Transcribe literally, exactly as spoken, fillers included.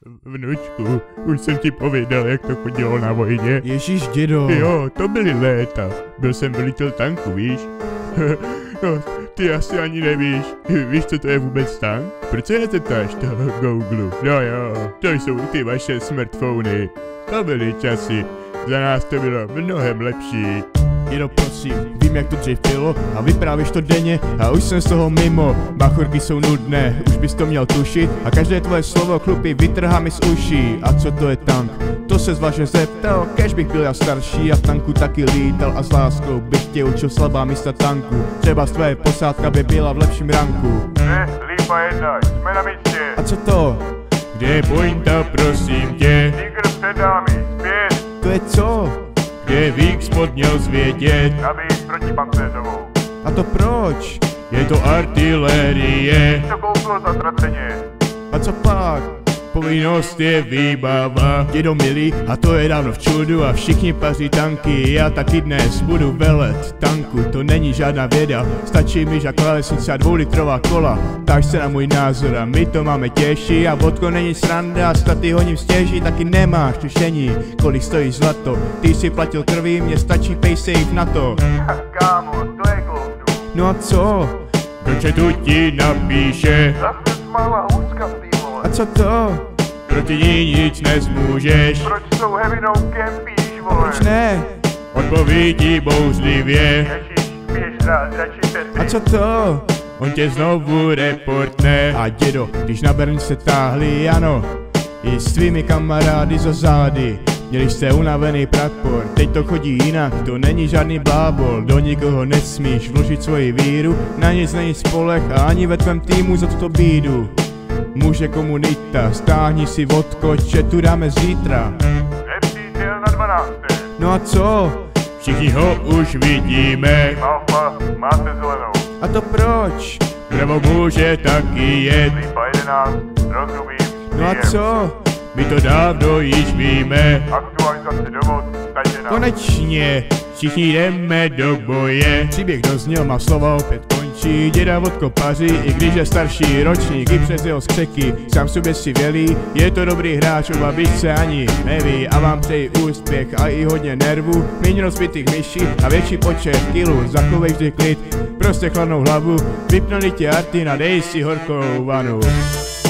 Vnučku, už jsem ti pověděl, jak to chodilo na vojně. Ježíš, dědo. Jo, to byly léta. Byl jsem velitel tanku, víš? No, ty asi ani nevíš. Víš, co to je vůbec tank? Proč se nezeptáš toho Googlu? No jo, to jsou ty vaše smartfony. To byly časy. Za nás to bylo mnohem lepší. Dědo, prosím, vím, jak to dřív bylo a vyprávíš to denně a už jsem z toho mimo. Bachorky jsou nudné, už bys to měl tušit a každé tvoje slovo chlupy vytrhá mi z uší. A co to je tank? To se zvažně zeptal, kež bych byl já starší a v tanku taky lítal a s láskou bych tě učil slabá místa tanku. Třeba tvoje posádka by byla v lepším ranku. Ne, lípa jedna, jsme na místě. A co to? Kde je pointa, prosím tě? Tiger před námi, zpět. To je co? Kde Vík měl zvědět? Nabít protipancéřovou. A to proč? Je to artilerie. To kouklo zatraceně. A co pak? Povinnost je výbava. Dědo milý, a to je dávno v čudu a všichni paří tanky. Já taky dnes budu velet tanku, to není žádná věda. Stačí mi žák klávesnice a dvoulitrová kola. Tak se na můj názor a my to máme těžší. A vodko není sranda, staty honím stěží, taky nemáš tušení, kolik stojí zlato. Ty si platil krví, mně stačí paysafe na to. Kámo, to je klouznu. No a co? Do chatu ti napíše. Zase malá hůzka v té vole. A co to? Proti ní nic nezmůžeš. Proč jsou hevinou kempíš, vole? Proč ne? Odpovídí bouřlivě. Ježíš, běž rád, radši před. A co to? On tě znovu reportne. A dědo, když na Bern se táhli, ano, i s tvými kamarády za zády. Měli jste unavený prapor, teď to chodí jinak, to není žádný blábol. Do nikoho nesmíš vložit svoji víru, na nic není spolech a ani ve tvém týmu za tuto bídu. Muže komunita, stáhni si vodko, že tu dáme zítra. Nepřítel na dvanácté. No a co? Všichni ho už vidíme. Alfa, máte zelenou. A to proč? Pravo může taky jet. Lípa jedenáct, rozumím. No a Jem. co? My to dávno již víme. Aktualizace dovod, stažena. Konečně! Všichni jdeme do boje. Příběh dozněl, má slova opět končí. Děda vodko paří, i když je starší ročník, i přes jeho skřeky sám sobě si vělí. Je to dobrý hráč, oba byť se ani neví. A vám přeji úspěch a i hodně nervů, méně rozbitých myší a větší počet kilů. Zachovej vždy klid, prostě chladnou hlavu. Vypnuli tě arty, nadej si horkou vanu.